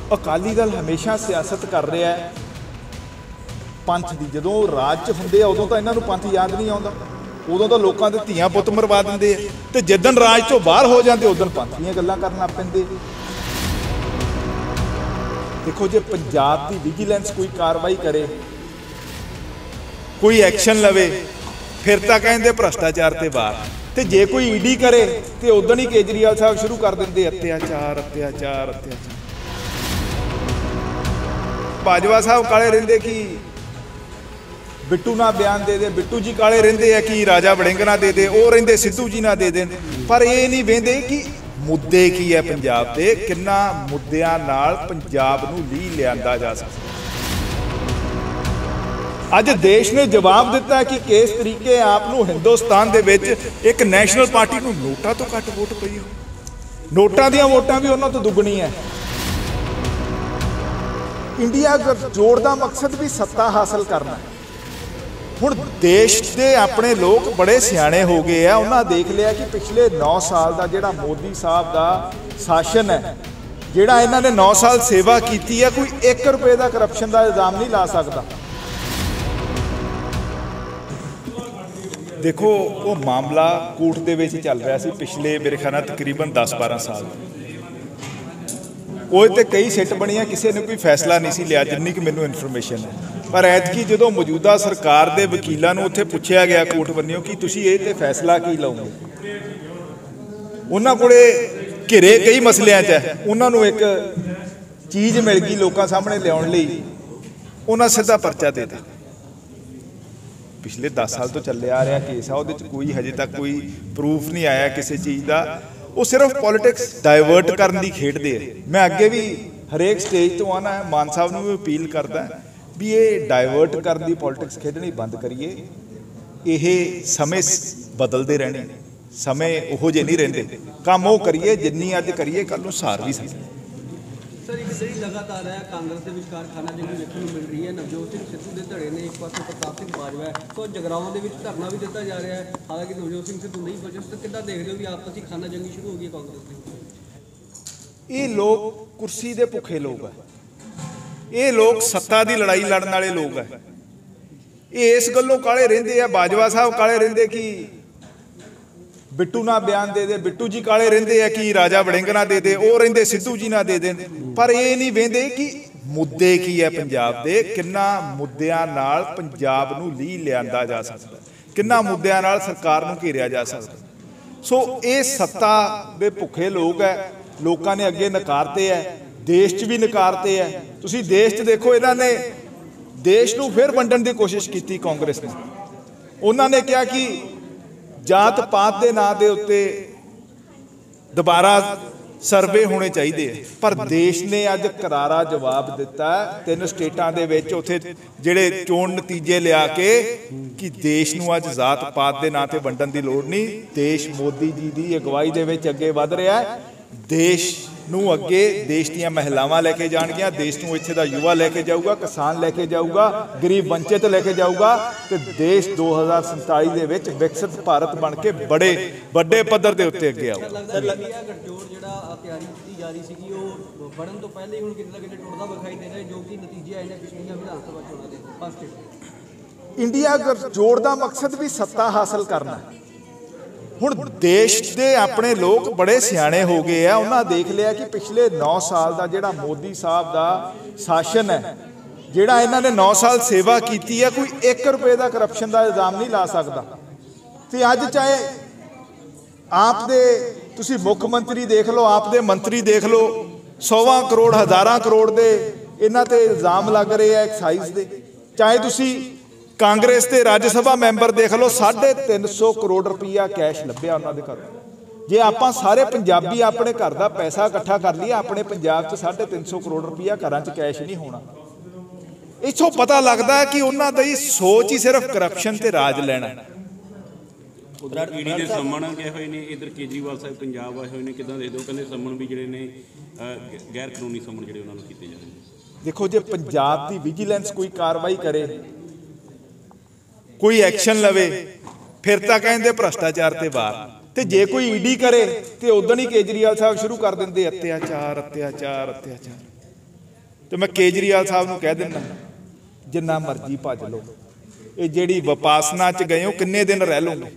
अकाली दल हमेशा सियासत कर रहा है पंथ की। जो राज च होंदे आ उदों तो इन्हां नूं पंथ याद नहीं आता, उदों तो लोगों के धीआं पुत्त मरवा देंदे आ, ते जिद्दन राज तो बाहर हो जाते उदन पंथ दीआं गल्लां करन लग पैंदे। देखो जे पंजाब की विजिलेंस कोई कार्रवाई करे, कोई एक्शन लवे, फिर तो कहते भ्रष्टाचार ते बाहर, ते जे कोई ईडी करे तो उदन ही केजरीवाल साहब शुरू कर देंगे अत्याचार अत्याचार अत्याचार। बाजवा साहब काले रहिंदे कि बिट्टू ना बयान दे दे, बिट्टू जी काले रहिंदे है कि राजा वड़िंग ना दे दे, वो रहिंदे सिद्धू जी ना दे देन। पर ये नहीं वेंदे कि मुद्दे की है पंजाब दे, किन्ना मुद्दियां नाल पंजाब नूं ली लिआंदा जा सकदा। अज देश ने जवाब दिता है कि किस तरीके आप हिंदुस्तान दे विच एक नैशनल पार्टी नूं नोटां तो घट वोट पई हो, नोटां दीआं वोटां भी उन्हां तो दुगनी है। इंडिया गठजोड़ का मकसद भी सत्ता हासिल करना है। हुण देश के अपने लोग बड़े सियाणे हो गए हैं, उन्होंने देख लिया कि पिछले 9 साल का जिहड़ा मोदी साहब का शासन है, जिहड़ा इन्हां ने 9 साल सेवा की है, कोई 1 रुपए का करप्शन का इल्जाम नहीं ला सकता। देखो वो मामला कोर्ट दे विच चल रहा सी पिछले मेरे ख्याल तकरीबन 10-12 साल, वो तो कई सिट बनिया, किसी ने कोई फैसला नहीं सी लिया जिन्नी कि मैनूं इन्फॉर्मेशन है। पर ऐतकी जो मौजूदा सरकार के वकीलों को उत्थे पुछया गया कोर्ट बनियों कि तुसीं ये ते फैसला की लओगे, उन्हां कोले घिरे कई मसलियां च है, उन्होंने एक चीज़ मिल गई लोगों सामने लियाउण लई, उन्हां सीधा परचा दे दिता। पिछले 10 साल तो चले आ रहा केस आ, उहदे च कोई हजे तक कोई प्रूफ नहीं आया किसी चीज़ का, वो सिर्फ पॉलिटिक्स डाइवर्ट करने की खेडदे है। मैं अगे भी हरेक स्टेज तो आना है, मान साहब नूं भी अपील करदा भी ये डाइवर्ट करने की पॉलिटिक्स खेडनी बंद करिए। ये समय बदलते रहने, समय उहो जे नहीं रहिंदे, काम वो करिए जिन्नी अज करिए कल नूं सार भी सके। सर एक ਜਿਹੜੀ लगातार है कांग्रेस के विचकार खानाजंगी देखने को मिल रही है। नवजोत सिंह सिद्धू के धड़े ने एक पास प्रताप सिंह बाजवा है, तो जगराओं के धरना भी दिता जा रहा है, हालांकि नवजोत सिंह सिद्धू नहीं बचे। तो कितना देखते हो कि आपस की खानाजंगी शुरू हो गई कांग्रेस की? ये लोग कुर्सी के भुखे लोग है, ये लोग सत्ता की लड़ाई लड़न वाले लोग है। ये इस गल्लों काले रहिंदे आ, बाजवा साहब काले रहिंदे कि बिट्टू ना बयान दे दे, बिट्टू जी काले रहिंदे है कि राजा वड़िंग ना दे दे, वो रहिंदे सिद्धू जी ना दे देन। पर ये नहीं वेंदे कि मुद्दे की है पंजाब दे, किन्ना मुद्दियां नाल पंजाब नूं ली लिआंदा जा सकदा, किन्ना मुद्दियां नाल सरकार नूं घेरिया जा सकदा। सो ये सत्ता दे भुखे लोग है, लोगों ने अगे नकारते है, देश च भी नकारते है। तुसीं देश च देखो, इन्हां ने देश नूं फिर वंडण की कोशिश की कांग्रेस ने। उन्होंने कहा कि जात पात के नां दे उत्ते दोबारा सर्वे होने चाहिए, पर देश ने अज करारा जवाब दिता 3 स्टेटां दे विच उत्थे जिहड़े चोण नतीजे लिया के कि देश नूं अज जात पात के नां ते वंडण की लोड़ नहीं। देश मोदी जी की अगवाई दे विच अगे वध रहा है, देश नूं अगे देश दीआं महिलावां लैके जाणगीआं, देश नूं इत्थे दा युवा लैके जाऊगा, किसान लैके जाऊगा, गरीब वंचित लैके जाऊगा, तो देश 2047 दे विच विकसित भारत बन के बड़े वड्डे पद्धर दे उत्ते अगे आऊगा। गठजोड़ जिहड़ा तैयारी की जा रही सी वो बढ़न तो पहले ही हुण किते ना किते टुटदा विखाई दे रहा है, जो कि नतीजे आए ने पिछलियां विधान सभा चोणां दे फर्स्ट। इंडिया गठजोड़ का मकसद भी सत्ता हासिल करना है। हुण देश के अपने लोग बड़े सियाणे हो गए हैं, उन्होंने देख लिया कि पिछले 9 साल का जिहड़ा मोदी साहब का शासन है, जिहड़ा इन्हां ने 9 साल सेवा की है, कोई 1 रुपए का करप्शन का इल्जाम नहीं ला सकता। तो अज चाहे आप दे तुसीं मुख मंत्री देख लो, आप दे मंत्री देख लो, 100 करोड़ 1000 करोड़ के इन्हां ते इल्जाम लग रहे हैं एक्साइज के। चाहे तुसीं कांग्रेस के राज्य सभा मैंबर देख लो, 350 करोड़ रुपया कैश लभ्या उन्होंने घर। जे आप सारे पंजाबी अपने घर का पैसा इकट्ठा कर लिए, अपने पंजाब 350 करोड़ रुपया घर च कैश नहीं होना। इथों पता लगता है कि उन्होंने सोच ही सिर्फ करप्शन से राज लेना। उधर ईडी के सम्मन गए हुए ने, इधर केजरीवाल साहब पंजाब आए हुए ने, किदां दे दो कहंदे सम्मन भी जिहड़े ने गैर कानूनी सम्मन जिहड़े उन्हां नूं कीते जा रहे हैं। देखो जे पंजाब की विजिलेंस कोई कार्रवाई करे, कोई एक्शन लवे, फिर तो कहते भ्रष्टाचार ते बाहर, तो जे कोई ईडी करे तो उदन ही केजरीवाल साहब शुरू कर देंगे अत्याचार अत्याचार अत्याचार। ਤੇ ਮੈਂ ਕੇਜਰੀਵਾਲ ਸਾਹਿਬ ਨੂੰ ਕਹਿ ਦਿੰਦਾ ਜਿੰਨਾ ਮਰਜ਼ੀ ਭੱਜ ਲਓ, ਇਹ ਜਿਹੜੀ ਵਿਪਾਸਨਾ 'ਚ ਗਏ ਹੋ ਕਿੰਨੇ ਦਿਨ ਰਹਿ ਲਓਗੇ?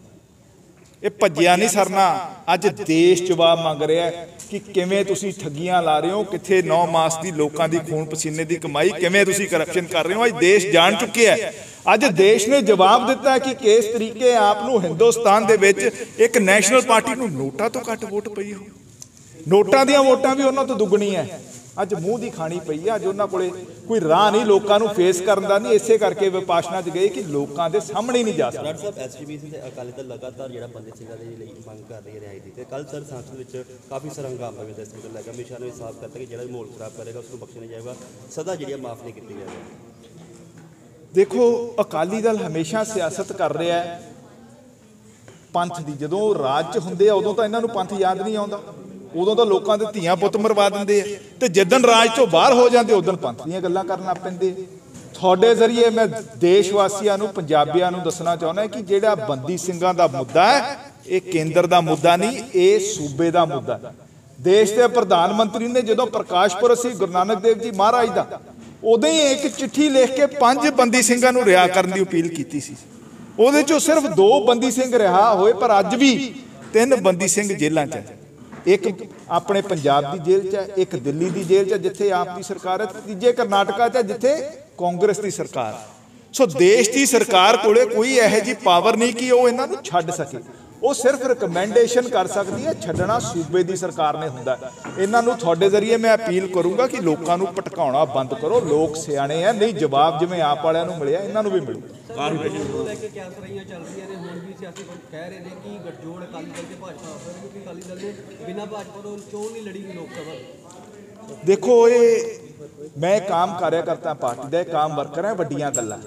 ਇਹ ਭੱਜਿਆ ਨਹੀਂ ਸਰਨਾ। ਅੱਜ ਦੇਸ਼ ਜਵਾਬ ਮੰਗ ਰਿਹਾ ਕਿ ਕਿਵੇਂ ਤੁਸੀਂ ਠੱਗੀਆਂ ਲਾ ਰਹੇ ਹੋ, ਕਿੱਥੇ 9 ਮਾਸ ਦੀ ਲੋਕਾਂ ਦੀ ਖੂਨ ਪਸੀਨੇ ਦੀ ਕਮਾਈ, ਕਿਵੇਂ ਤੁਸੀਂ ਕਰਪਸ਼ਨ ਕਰ ਰਹੇ ਹੋ। ਅੱਜ ਦੇਸ਼ ਜਾਣ ਚੁੱਕਿਆ ਹੈ। ਅੱਜ ਦੇਸ਼ ਨੇ ਜਵਾਬ ਦਿੱਤਾ ਕਿ ਕਿਸ ਤਰੀਕੇ ਆਪ ਨੂੰ ਹਿੰਦੁਸਤਾਨ ਦੇ ਵਿੱਚ ਇੱਕ ਨੈਸ਼ਨਲ ਪਾਰਟੀ ਨੂੰ ਨੋਟਾਂ ਤੋਂ ਘੱਟ ਵੋਟ ਪਈ ਹੋ, ਨੋਟਾਂ ਦੀਆਂ ਵੋਟਾਂ ਵੀ ਉਹਨਾਂ ਤੋਂ ਦੁੱਗਣੀ ਹੈ। ਅੱਜ ਮੂੰਹ ਦੀ ਖਾਣੀ ਪਈ ਆ। ਅੱਜ ਉਹਨਾਂ ਕੋਲੇ ਕੋਈ ਰਾਹ ਨਹੀਂ ਲੋਕਾਂ ਨੂੰ ਫੇਸ ਕਰਨ ਦਾ, ਨਹੀਂ ਇਸੇ ਕਰਕੇ ਵਿਪਾਸ਼ਨਾ 'ਚ ਗਏ ਕਿ ਲੋਕਾਂ ਦੇ ਸਾਹਮਣੇ ਨਹੀਂ ਜਾ ਸਕਦੇ। ਡਾਕਟਰ ਸਾਹਿਬ, ਐਸਜੀਪੀਸੀ ਤੇ ਅਕਾਲੀ ਦਲ ਲਗਾਤਾਰ ਜਿਹੜਾ ਬੰਦੀ ਸਿੰਘਾਂ ਦੇ ਲਈ ਮੰਗ ਕਰ ਰਹੀ ਹੈ ਰਿਹਾਈ ਦੀ, ਤੇ ਕੱਲ੍ਹ ਸਰ ਸੰਸਦ ਵਿੱਚ ਕਾਫੀ ਸਾਰਾ ਹੰਗਾਮਾ ਵੀ ਦੱਸਣ ਤੋਂ ਲੱਗਾ। ਅਮਿਤ ਸ਼ਾਹ ਨੇ ਸਾਫ਼ ਕਰਤਾ ਕਿ ਜਿਹੜਾ ਵੀ ਮਾਹੌਲ ਖਰਾਬ ਕਰੇਗਾ ਉਸ ਨੂੰ ਬਖਸ਼ਿਆ ਨਹੀਂ ਜਾਏਗਾ, ਸਦਾ ਜਿਹੜੀ ਮਾਫ਼ ਨਹੀਂ ਕੀਤੀ ਜਾਏਗੀ। ਦੇਖੋ, ਅਕਾਲੀ ਦਲ ਹਮੇਸ਼ਾ ਸਿਆਸਤ ਕਰ ਰਿਹਾ ਹੈ ਪੰਥ ਦੀ। ਜਦੋਂ ਰਾਜ 'ਚ ਹੁੰਦੇ ਆ ਉਦੋਂ ਤਾਂ ਇਹਨਾਂ ਨੂੰ ਪੰਥ ਯਾਦ ਨਹੀਂ ਆਉਂਦਾ, ਉਦੋਂ ਤਾਂ ਲੋਕਾਂ ਦੇ ਧੀਆਂ ਪੁੱਤ ਮਰਵਾ ਦਿੰਦੇ ਆ, ਤੇ ਜਿੱਦਣ ਰਾਜ ਤੋਂ ਬਾਹਰ ਹੋ ਜਾਂਦੇ ਉਦੋਂ ਪੰਥ ਦੀਆਂ ਗੱਲਾਂ ਕਰਨ ਲੱਗ ਪੈਂਦੇ। ਤੁਹਾਡੇ ਜ਼ਰੀਏ ਮੈਂ ਦੇਸ਼ ਵਾਸੀਆਂ ਨੂੰ, ਪੰਜਾਬੀਆਂ ਨੂੰ ਦੱਸਣਾ ਚਾਹੁੰਦਾ ਕਿ ਜਿਹੜਾ ਬੰਦੀ ਸਿੰਘਾਂ ਦਾ ਮੁੱਦਾ ਹੈ ਇਹ ਕੇਂਦਰ ਦਾ ਮੁੱਦਾ ਨਹੀਂ, ਇਹ ਸੂਬੇ ਦਾ ਮੁੱਦਾ। ਦੇਸ਼ ਦੇ ਪ੍ਰਧਾਨ ਮੰਤਰੀ ਨੇ ਜਦੋਂ ਪ੍ਰਕਾਸ਼ ਪੁਰਬ ਸੀ ਗੁਰੂ ਨਾਨਕ ਦੇਵ ਜੀ ਮਹਾਰਾਜ ਦਾ, ਉਦੋਂ ਹੀ ਇੱਕ ਚਿੱਠੀ ਲਿਖ ਕੇ 5 ਬੰਦੀ ਸਿੰਘਾਂ ਨੂੰ ਰਿਹਾ ਕਰਨ ਦੀ ਅਪੀਲ ਕੀਤੀ ਸੀ। ਉਹਦੇ 'ਚੋਂ ਸਿਰਫ 2 ਬੰਦੀ ਸਿੰਘ ਰਿਹਾ ਹੋਏ, ਪਰ ਅੱਜ ਵੀ 3 ਬੰਦੀ ਸਿੰਘ ਜੇਲ੍ਹਾਂ 'ਚ ਹੈ। ਇੱਕ ਆਪਣੇ ਪੰਜਾਬ ਦੀ ਜੇਲ੍ਹ 'ਚ ਹੈ, ਇੱਕ ਦਿੱਲੀ ਦੀ ਜੇਲ੍ਹ 'ਚ ਜਿੱਥੇ ਆਪ ਦੀ ਸਰਕਾਰ ਹੈ, ਤੀਜੇ ਕਰਨਾਟਕਾ 'ਚ ਹੈ ਜਿੱਥੇ ਕਾਂਗਰਸ ਦੀ ਸਰਕਾਰ। ਸੋ ਦੇਸ਼ ਦੀ ਸਰਕਾਰ ਕੋਲੇ ਕੋਈ ਇਹੋ ਜਿਹੀ ਪਾਵਰ ਨਹੀਂ ਕਿ ਉਹ ਇਹਨਾਂ ਨੂੰ ਛੱਡ ਸਕੇ। ਉਹ ਸਿਰਫ ਰਿਕਮੈਂਡੇਸ਼ਨ ਕਰ ਸਕਦੀ ਹੈ, ਛੱਡਣਾ ਸੂਬੇ ਦੀ ਸਰਕਾਰ ਨੇ ਹੁੰਦਾ। ਇਹਨਾਂ ਨੂੰ ਤੁਹਾਡੇ ਜ਼ਰੀਏ ਮੈਂ ਅਪੀਲ ਕਰੂੰਗਾ ਕਿ ਲੋਕਾਂ ਨੂੰ ਭਟਕਾਉਣਾ ਬੰਦ ਕਰੋ। ਲੋਕ ਸਿਆਣੇ ਆ, ਨਹੀਂ ਜਵਾਬ ਜਿਵੇਂ ਆਪ ਵਾਲਿਆਂ ਨੂੰ ਮਿਲਿਆ ਇਹਨਾਂ ਨੂੰ ਵੀ ਮਿਲੂ। ਕਾਰਪੋਰੇਸ਼ਨ ਲੈ ਕੇ ਕਿਆ ਸਰਾਈਆਂ ਚੱਲ ਰਹੀਆਂ ਨੇ, ਹੁਣ ਵੀ ਸਿਆਸੀ ਕਹਿ ਰਹੇ ਨੇ ਕਿ ਗੱਠਜੋੜ ਅਕਾਲੀ ਦਲ ਤੇ ਭਾਜਪਾ ਆਪਸ ਵਿੱਚ, ਕਿਉਂਕਿ ਅਕਾਲੀ ਦਲ ਨੇ ਬਿਨਾਂ ਭਾਜਪਾ ਤੋਂ ਚੋਣ ਨਹੀਂ ਲੜੀ ਲੋਕ ਸਭਾ। ਦੇਖੋ, ਇਹ ਮੈਂ ਕੰਮ ਕਰਿਆ ਕਰਤਾ ਪਾਰਟੀ ਦਾ, ਕੰਮ ਵਰਕਰ ਹੈ, ਵੱਡੀਆਂ ਗੱਲਾਂ,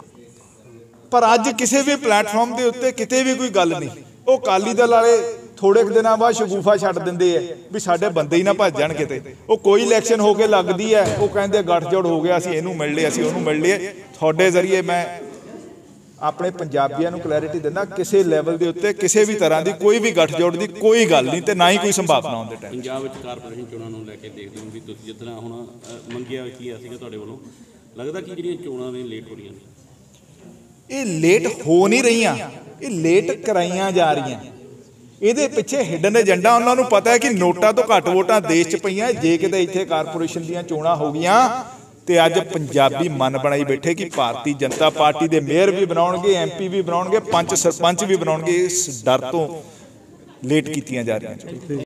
ਪਰ ਅੱਜ ਕਿਸੇ ਵੀ ਪਲੇਟਫਾਰਮ ਦੇ ਉੱਤੇ ਕਿਤੇ ਵੀ ਕੋਈ ਗੱਲ ਨਹੀਂ। ਉਹ ਅਕਾਲੀ ਦਲ ਵਾਲੇ ਥੋੜੇ ਕੁ ਦਿਨਾਂ ਬਾਅਦ ਸ਼ਗੂਫਾ ਛੱਡ ਦਿੰਦੇ ਆ ਵੀ ਸਾਡੇ ਬੰਦੇ ਹੀ ਨਾ ਭੱਜ ਜਾਣ ਕਿਤੇ। ਉਹ ਕੋਈ ਇਲੈਕਸ਼ਨ ਹੋ ਕੇ ਲੱਗਦੀ ਹੈ, ਉਹ ਕਹਿੰਦੇ ਗੱਠਜੋੜ ਹੋ ਗਿਆ, ਅਸੀਂ ਇਹਨੂੰ ਮਿਲ ਲਏ, ਅਸੀਂ ਉਹਨੂੰ ਮਿਲ ਲਏ। ਤੁਹਾਡੇ ਜ਼ਰੀਏ ਮੈਂ ਆਪਣੇ ਪੰਜਾਬੀਆਂ ਨੂੰ ਕਲੈਰਿਟੀ ਦਿੰਦਾ, ਕਿਸੇ ਲੈਵਲ ਦੇ ਉੱਤੇ ਕਿਸੇ ਵੀ ਤਰ੍ਹਾਂ ਦੀ ਕੋਈ ਵੀ ਗੱਠਜੋੜ ਦੀ ਕੋਈ ਗੱਲ ਨਹੀਂ, ਤੇ ਨਾ ਹੀ ਕੋਈ ਸੰਭਾਵਨਾ ਆਉਣ ਦੇ ਟਾਈਮ। ਪੰਜਾਬ ਵਿੱਚ ਕਾਰਪੋਰੇਸ਼ਨ ਚੋਣਾਂ ਨੂੰ ਲੈ ਕੇ ਦੇਖਦੇ ਹੋ ਵੀ ਤੁਸੀਂ ਜਿਸ ਤਰ੍ਹਾਂ ਹੁਣ ਮੰਗਿਆ ਕੀ ਸੀਗਾ ਤੁਹਾਡੇ ਵੱਲੋਂ, ਲੱਗਦਾ ਕਿ ਜਿਹੜੀਆਂ ਚੋਣਾਂ ਨੇ ਲੇਟ ਹੋ ਰਹੀਆਂ ਨੇ? ਇਹ ਲੇਟ ਹੋ ਨਹੀਂ ਰਹੀਆਂ, ਇਹ ਲੇਟ ਕਰਾਈਆਂ ਜਾ ਰਹੀਆਂ। ਇਹਦੇ ਪਿੱਛੇ ਹਿਡਨ ਏਜੰਡਾ। ਉਹਨਾਂ ਨੂੰ ਪਤਾ ਹੈ ਕਿ ਨੋਟਾਂ ਤੋਂ ਘੱਟ ਵੋਟਾਂ ਦੇਸ਼ 'ਚ ਪਈਆਂ। ਜੇ ਕਿਤੇ ਇੱਥੇ ਕਾਰਪੋਰੇਸ਼ਨ ਦੀਆਂ ਚੋਣਾਂ ਹੋ ਗਈਆਂ ਤੇ ਅੱਜ ਪੰਜਾਬੀ ਮਨ ਬਣਾਈ ਬੈਠੇ ਕਿ ਭਾਰਤੀ ਜਨਤਾ ਪਾਰਟੀ ਦੇ ਮੇਅਰ ਵੀ ਬਣਾਉਣਗੇ, MP ਵੀ ਬਣਾਉਣਗੇ, ਪੰਚ ਸਰਪੰਚ ਵੀ ਬਣਾਉਣਗੇ। ਇਸ ਡਰ ਤੋਂ ਲੇਟ ਕੀਤੀਆਂ ਜਾ ਰਹੀਆਂ।